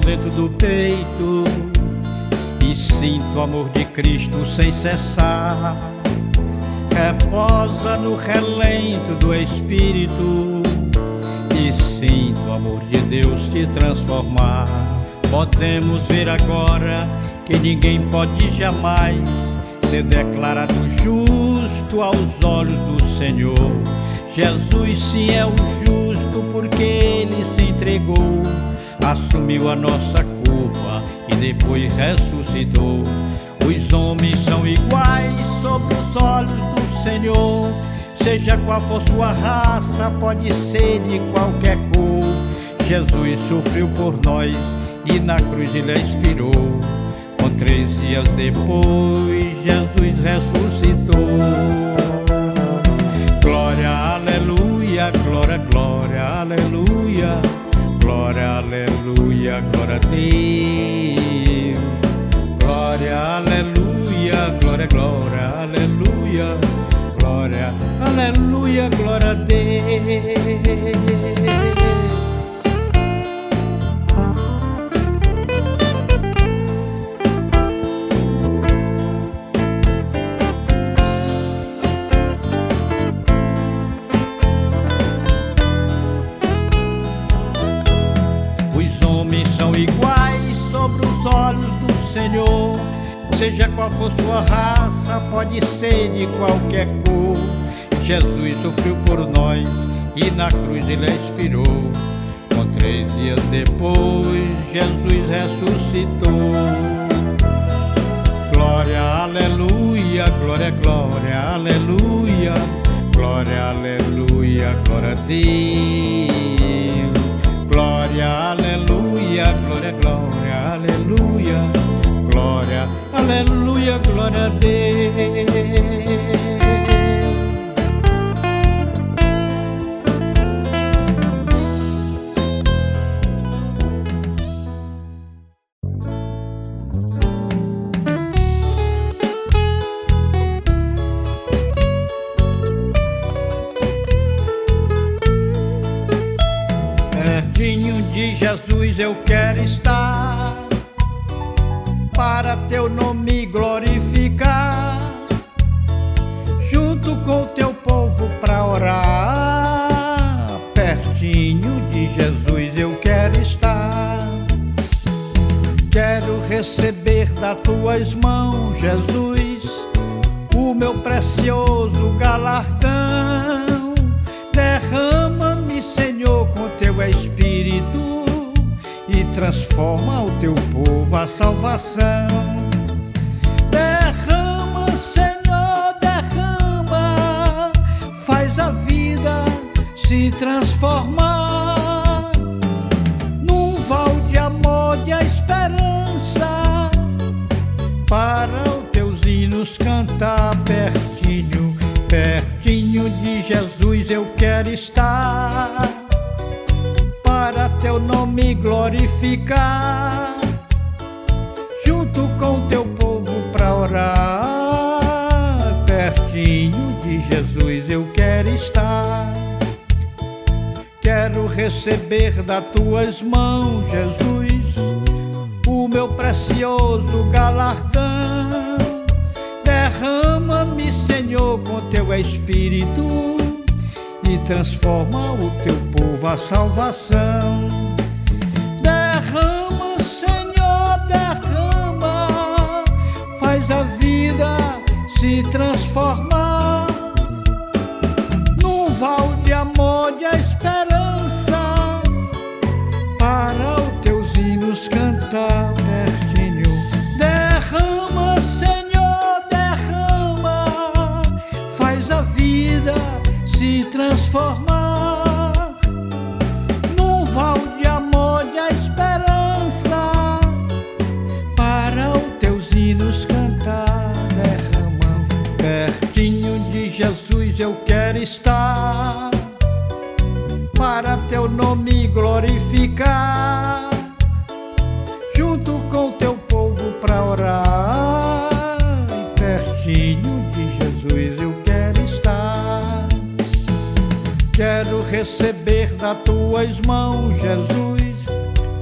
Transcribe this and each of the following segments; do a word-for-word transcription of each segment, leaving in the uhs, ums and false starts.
dentro do peito e sinto o amor de Cristo sem cessar. Reposa no relento do Espírito e sinto o amor de Deus te transformar. Podemos ver agora que ninguém pode jamais ser declarado justo aos olhos do Senhor. Jesus sim é o justo porque Ele se entregou, assumiu a nossa culpa e depois ressuscitou. Os homens são iguais sob os olhos do Senhor, seja qual for sua raça, pode ser de qualquer cor. Jesus sofreu por nós e na cruz Ele expirou. Com três dias depois, Jesus ressuscitou. Glória, aleluia, glória, glória, aleluia. Glória, aleluia, glória a Deus. Glória, aleluia, glória, glória, aleluia. Glória, aleluia, glória a Deus. Iguais sobre os olhos do Senhor, seja qual for sua raça, pode ser de qualquer cor. Jesus sofreu por nós e na cruz Ele expirou. Com três dias depois, Jesus ressuscitou. Glória, aleluia, glória, glória, aleluia. Glória, aleluia, glória a Deus. Glória, aleluia, glória, glória, aleluia. Glória, aleluia, glória a Deus. Pertinho de Jesus eu quero estar, para teu nome glorificar, junto com teu povo pra orar. Pertinho de Jesus eu quero estar, quero receber das tuas mãos, Jesus, o meu precioso galardão. Derrama-me, Senhor, com teu Espírito e transforma o teu povo a salvação. Derrama, Senhor, derrama, faz a vida se transformar num val de amor, de esperança, para os teus hinos cantar. Pertinho, pertinho de Jesus eu quero estar, para teu nome glorificar, junto com teu povo pra orar. Pertinho de Jesus eu quero estar, quero receber das tuas mãos, Jesus, o meu precioso galardão. Derrama-me, Senhor, com teu Espírito e transforma o teu povo a salvação. Derrama, Senhor, derrama, faz a vida se transformar num val de amor, de esperança, para os teus hinos cantar. Pertinho, derrama, Senhor, derrama, faz a vida se transformar num val de amor, de esperança, para os teus hinos cantar. Derrama, pertinho de Jesus eu quero estar, para teu nome glorificar, junto com teu povo pra orar. Pertinho de Jesus eu quero estar, quero receber das tuas mãos, Jesus, o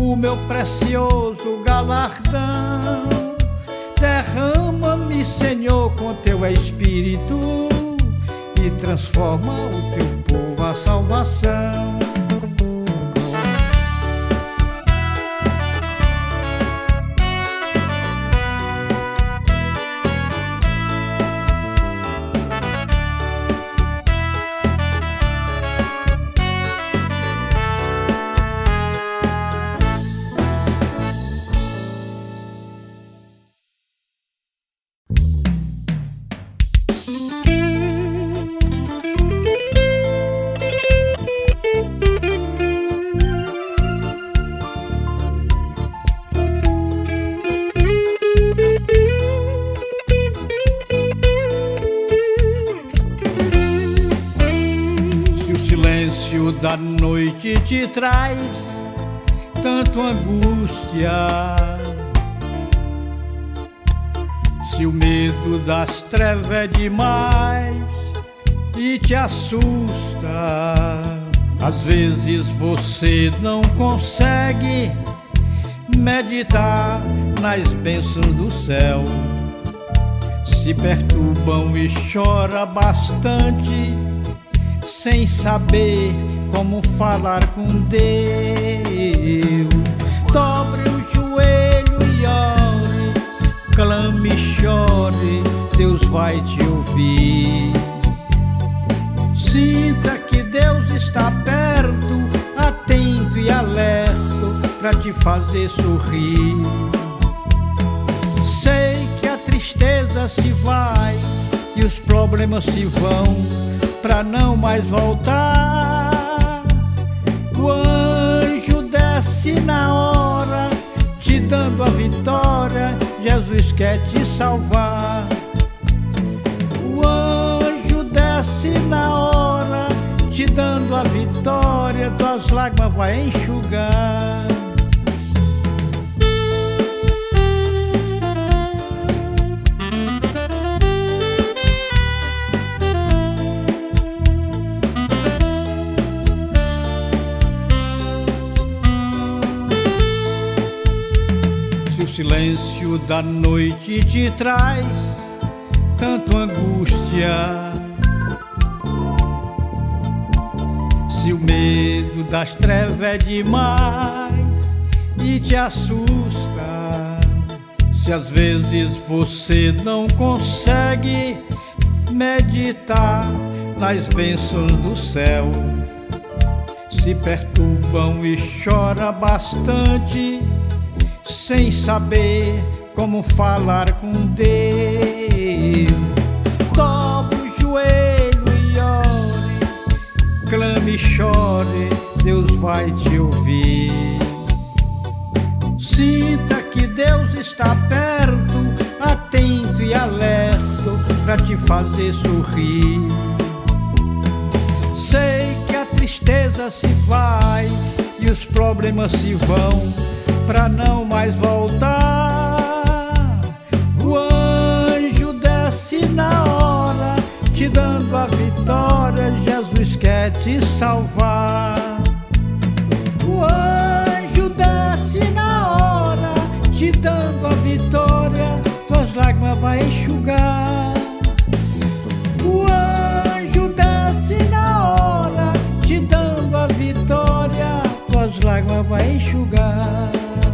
o meu precioso galardão. Derrama-me, Senhor, com teu Espírito e transforma o teu povo à salvação. Da noite te traz tanto angústia, se o medo das trevas é demais e te assusta, às vezes você não consegue meditar nas bênçãos do céu, se perturbam e chora bastante sem saber como falar com Deus. Dobre o joelho e ore, clame e chore, Deus vai te ouvir. Sinta que Deus está perto, atento e alerto para te fazer sorrir. Sei que a tristeza se vai e os problemas se vão pra não mais voltar. O anjo desce na hora, te dando a vitória, Jesus quer te salvar. O anjo desce na hora, te dando a vitória, tuas lágrimas vai enxugar. O silêncio da noite te traz tanto angústia, se o medo das trevas é demais e te assusta, se às vezes você não consegue meditar nas bênçãos do céu, se perturbam e chora bastante sem saber como falar com Deus. Dobre o joelho e ore, clame e chore, Deus vai te ouvir. Sinta que Deus está perto, atento e alerto para te fazer sorrir. Sei que a tristeza se vai e os problemas se vão pra não mais voltar. O anjo desce na hora, te dando a vitória, Jesus quer te salvar. O anjo desce na hora, te dando a vitória, tuas lágrimas vai enxugar. O anjo desce na hora, te dando a vitória, tuas lágrimas vai enxugar.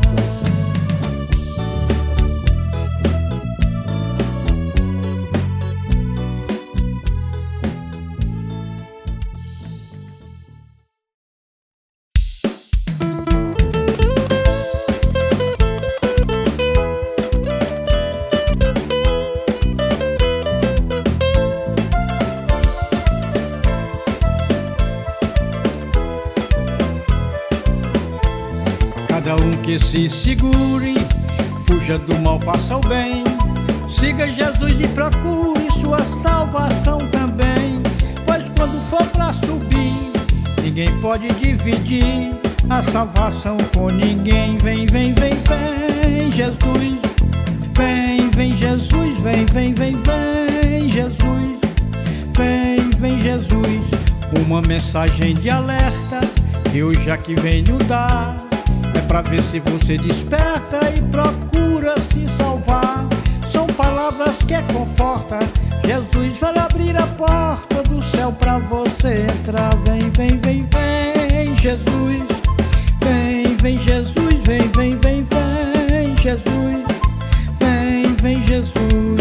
Cada um que se segure, fuja do mal, faça o bem. Siga Jesus e procure sua salvação também. Pois quando for pra subir, ninguém pode dividir a salvação com ninguém. Vem, vem, vem, vem, Jesus. Vem, vem, Jesus. Vem, vem, vem, vem, Jesus. Vem, vem, Jesus. Uma mensagem de alerta que eu já que venho dar é pra pra ver se você desperta e procura se salvar. São palavras que confortam. Jesus vai abrir a porta do céu pra você entrar. Vem, vem, vem, vem, Jesus. Vem, vem, Jesus. Vem, vem, vem, vem, Jesus. Vem, vem, Jesus.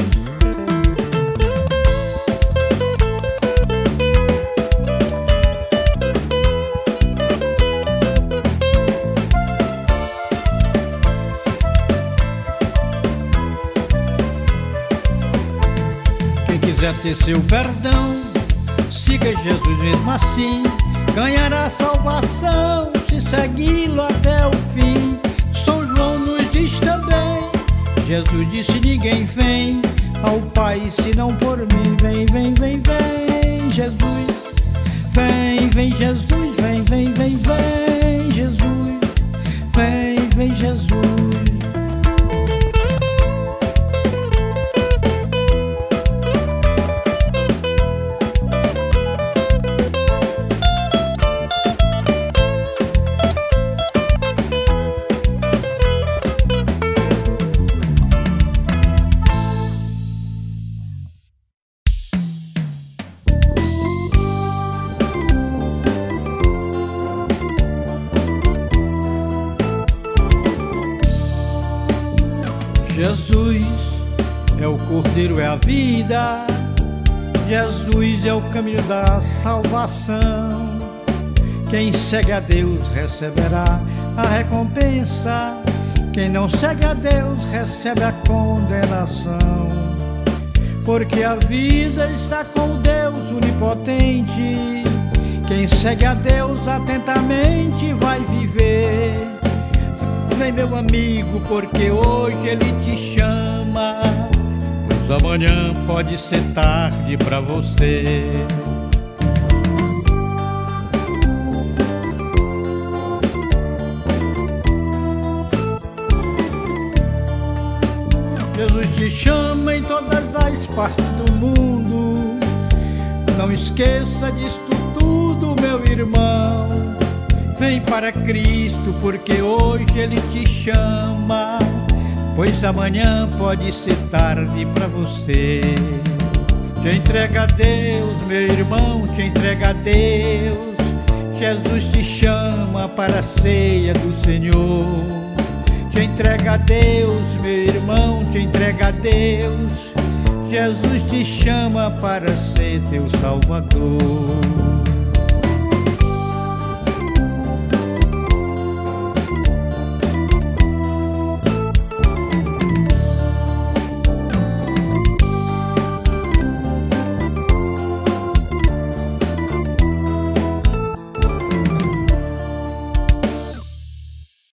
Quem quiser ter seu perdão, siga Jesus mesmo assim, ganhará salvação se segui-lo até o fim. São João nos diz também, Jesus disse: ninguém vem ao Pai se não por mim. Vem, vem, vem, vem, Jesus. Vem, vem, Jesus. Vem, vem, vem, vem, Jesus. Vem, vem, Jesus. Jesus é o Cordeiro, é a vida. Jesus é o caminho da salvação. Quem segue a Deus receberá a recompensa. Quem não segue a Deus recebe a condenação. Porque a vida está com o Deus onipotente. Quem segue a Deus atentamente vai viver. Vem, meu amigo, porque hoje Ele te chama, pois amanhã pode ser tarde pra você. Jesus te chama em todas as partes do mundo. Não esqueça disto tudo, meu irmão. Vem para Cristo, porque hoje Ele te chama, pois amanhã pode ser tarde para você. Te entrega a Deus, meu irmão, te entrega a Deus. Jesus te chama para a ceia do Senhor. Te entrega a Deus, meu irmão, te entrega a Deus. Jesus te chama para ser teu Salvador.